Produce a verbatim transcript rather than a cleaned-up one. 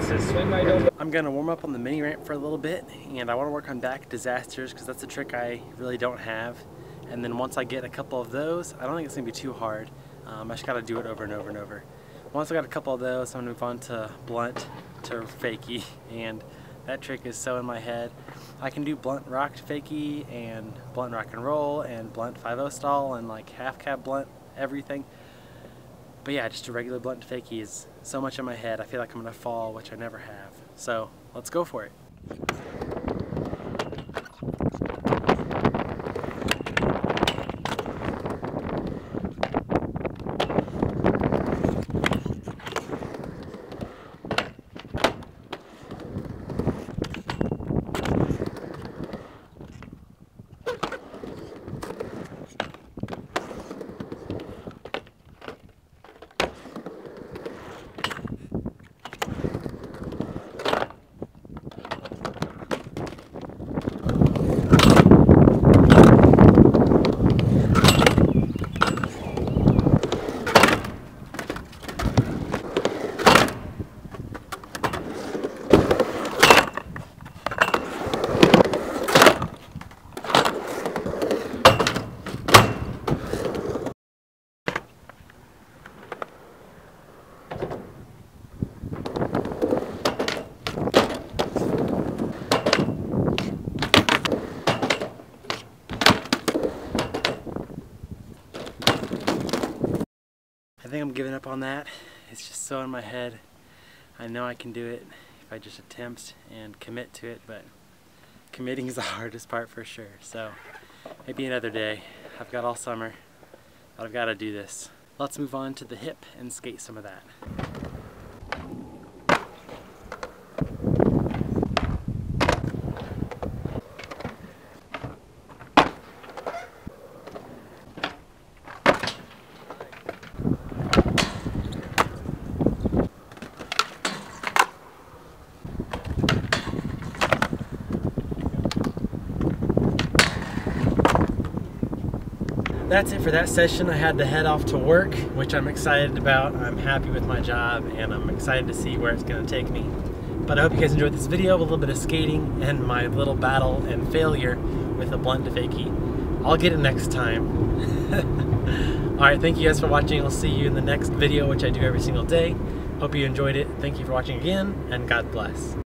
says swing right over. I'm gonna warm up on the mini ramp for a little bit, and I want to work on back disasters because that's a trick I really don't have. And then once I get a couple of those, I don't think it's gonna be too hard. Um, I just gotta do it over and over and over. Once I got a couple of those, I'm gonna move on to blunt to fakie, and that trick is so in my head. I can do blunt rock to fakie and blunt rock and roll and blunt five oh stall and like half cab blunt everything. But yeah, just a regular blunt to fakie is so much in my head. I feel like I'm gonna fall, which I never have. So let's go for it. I think I'm giving up on that. It's just so in my head. I know I can do it if I just attempt and commit to it, but committing is the hardest part for sure. So maybe another day. I've got all summer, but I've got to do this. Let's move on to the hip and skate some of that. That's it for that session. I had to head off to work, which I'm excited about. I'm happy with my job and I'm excited to see where it's going to take me. But I hope you guys enjoyed this video, a little bit of skating and my little battle and failure with the blunt to fakie. I'll get it next time. Alright, thank you guys for watching. I'll see you in the next video, which I do every single day. Hope you enjoyed it. Thank you for watching again, and God bless.